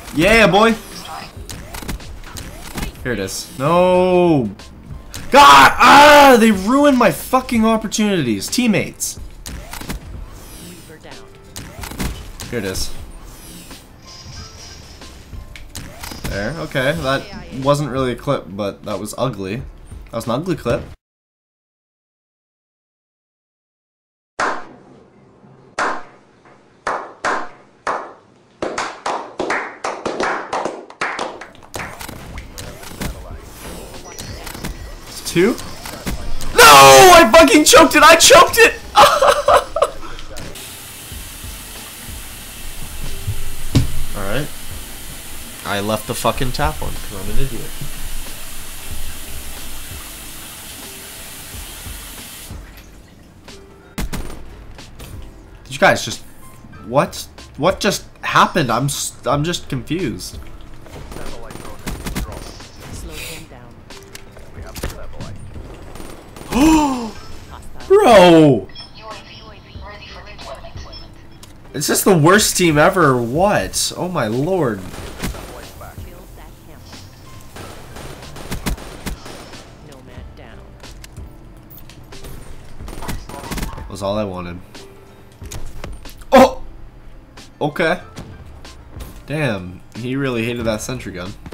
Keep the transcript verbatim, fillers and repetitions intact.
Yeah, boy. Here it is. No. God! Ah! They ruined my fucking opportunities. Teammates. Here it is. There. Okay. That wasn't really a clip, but that was ugly. That was an ugly clip. Two? No! I fucking choked it! I choked it! Alright. I left the fucking tap on because I'm an idiot. Did you guys just... What? What just happened? I'm, I'm just confused. Bro! Is this the worst team ever or what? Oh my lord. Was all I wanted. Oh! Okay. Damn, he really hated that sentry gun.